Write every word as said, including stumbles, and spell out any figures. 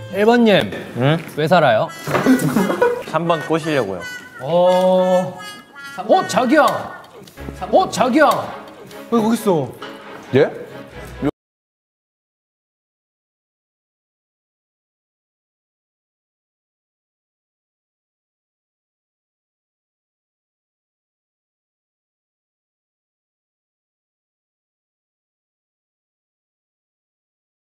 일 번님. 응? 왜 살아요? 삼 번 꼬시려고요. 어... 어, 자기야. 어, 자기야. 왜 거기 있어? 예?